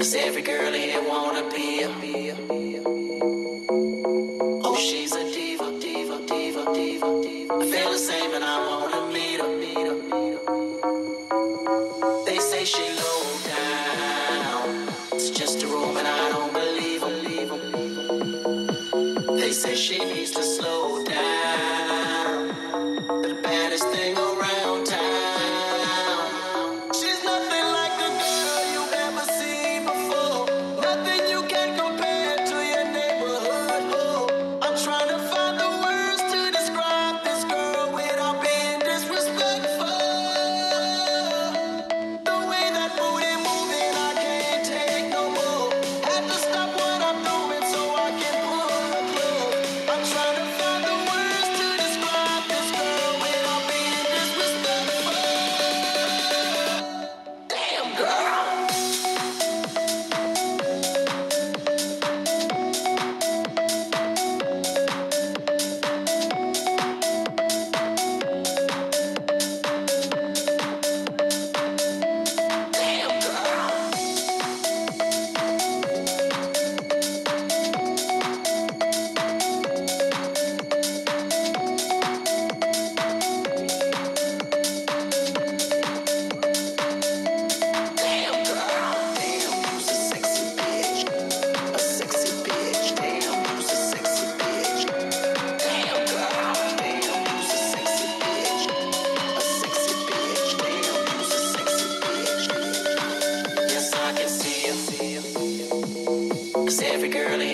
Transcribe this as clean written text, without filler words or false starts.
Every girl here wanna be a. Oh, she's a diva, diva, diva, diva, diva. I feel the same and I wanna meet her, meet her, meet her. They say she low down. It's just a room and I don't believe them, believe them. They say she needs to slow down. The baddest thing around town. She's nothing like a girl you've ever seen before. Nothing you can compare to your neighborhood. Oh, I'm trying to find the words to describe this girl without being disrespectful. The way that booty moving, I can't take no more. Had to stop what I'm doing so I can pull her close. I'm trying to find the words to describe this girl without being disrespectful. Damn girl. Damn girl. Damn girl. Damn, you's a sexy bitch. A sexy bitch. Damn, you's a sexy bitch. Damn girl. Damn, you's a sexy bitch. A sexy bitch. Damn, you's a sexy bitch. Yes, I can see you. 'Cause every girl